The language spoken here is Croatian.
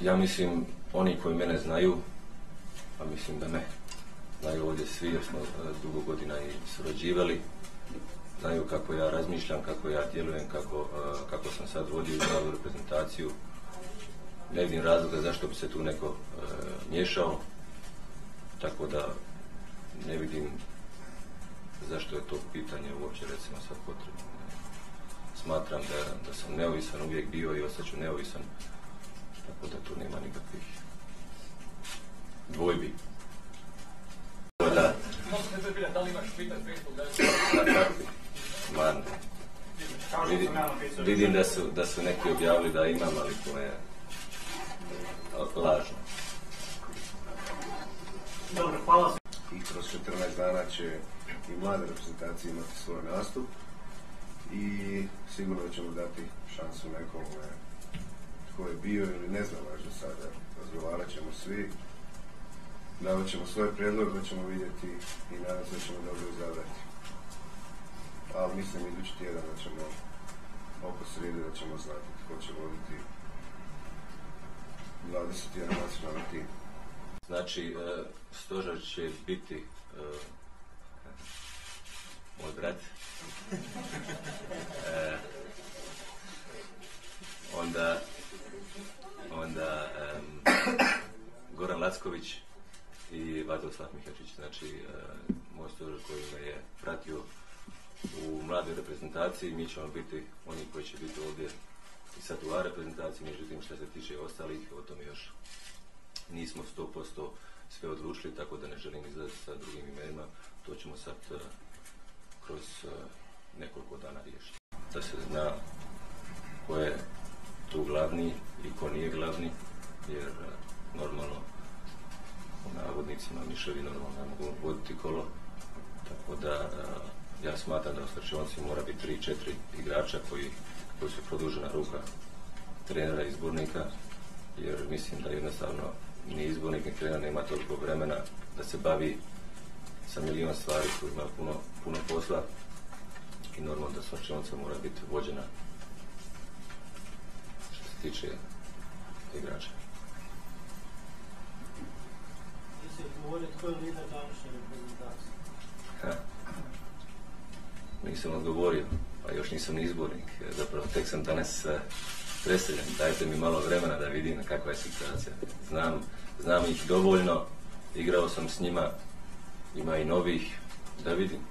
Ja mislim, oni koji mene znaju, a mislim da me znaju ovdje svi jer smo dugo godina i surađivali, znaju kako ja razmišljam, kako ja djelujem, kako sam sad vodio u reprezentaciju. Ne vidim razloga zašto bi se tu neko miješao, tako da ne vidim zašto je to pitanje uopće recimo sad potrebno. Smatram da sam neovisan, uvijek bio i ostaću neovisan, tako da tu nema nikakvih dvojbi. Da li imaš Twitter, Facebook, Vidim da su neki objavili da imam, ali to je lažno. Dobro, hvala. I kroz 14 dana će i mlade reprezentacije imati svoj nastup i sigurno ćemo dati šansu nekome tko je bio ili ne znam baš do sada. Razgovarat ćemo svi, davat ćemo svoje prijedloge da ćemo vidjeti i nadam se da ćemo dobro izabrati. Ali mislim idući tjedan da ćemo oko srijede da ćemo znati tko će voditi 21 nacionalni tim. Znači, stožer će biti moj brat, onda Goran Lacković i Vatroslav Mihačić, znači moj stožer koji me je pratio u mladoj reprezentaciji. Mi ćemo biti oni koji će biti ovdje i sad u A reprezentaciji, međutim što se tiče ostalih, o tome još nismo 100% sve odlučili, tako da ne želim izlaziti sa drugim imenima. To ćemo sad kroz nekoliko dana riješiti. Da se zna ko je tu glavni i ko nije glavni, jer normalno u navodnicima miševi normalno ne mogu voditi kolo, tako da ja smatram da u slačionici mora biti 3-4 igrača koji su produžena ruka trenera i izbornika, jer mislim da jednostavno ni izbornik ni trener nema toliko vremena da se bavi sa milion stvari koji ima puno posla i normalno da slačionica mora biti vođena što se tiče igrača. Jesi odgovorio tko je lider današnje reprezentacije? Nisam odgovorio, pa još nisam ni izbornik, zapravo tek sam danas preseljen, dajte mi malo vremena da vidim kakva je situacija. Znam ih dovoljno, igrao sam s njima, ima i novih, da vidim.